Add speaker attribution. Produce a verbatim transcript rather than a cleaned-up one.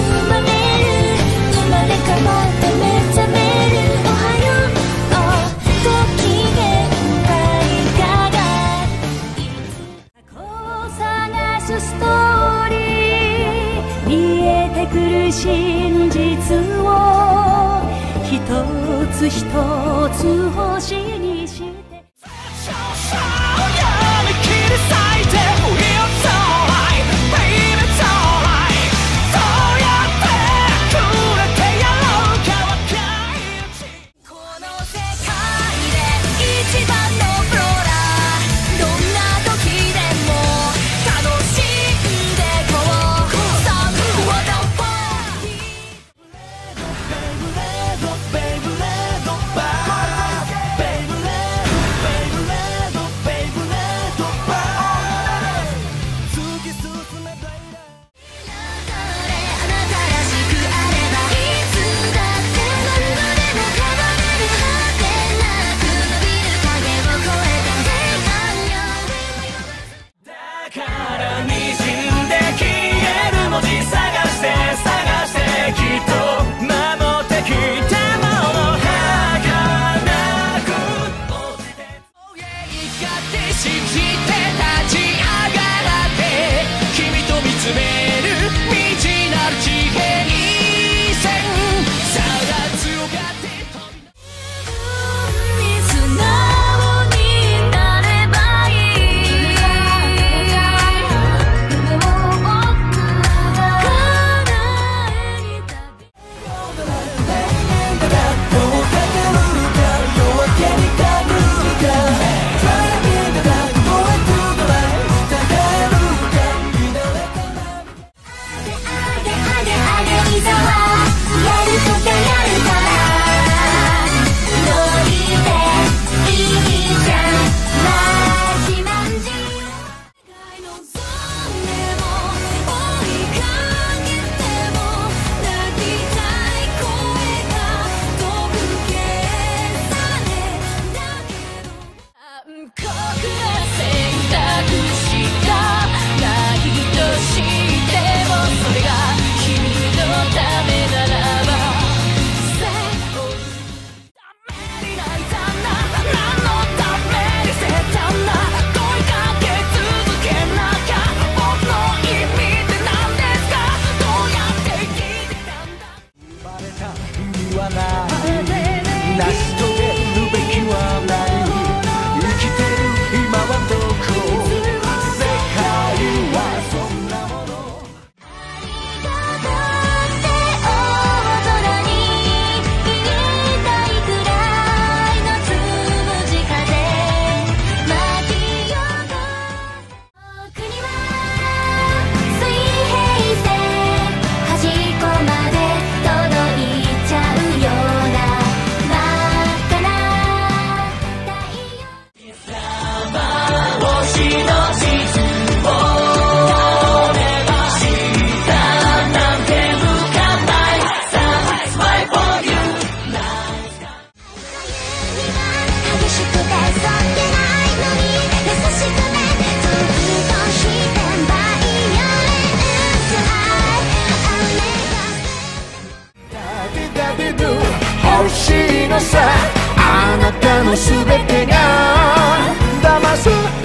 Speaker 1: まれる生まれ変わって目覚めるおはようご機嫌快感が過去を探すストーリー見えてくる真実を一つ一つ星にして
Speaker 2: 成し遂げるべきはない生きてる今はどこ世界はそんなもの
Speaker 1: ありがとうって大空に言いたいくらいのつむじ風巻き起こす僕には水平線端っこまで届いちゃうような
Speaker 2: 星の地図を目指したなんて向かない Satisfied for you
Speaker 1: 激しくてそっけないのに優しくてずっとしてバイオレンスハイ
Speaker 2: ダデダデド欲しいのさあなたのすべてが騙す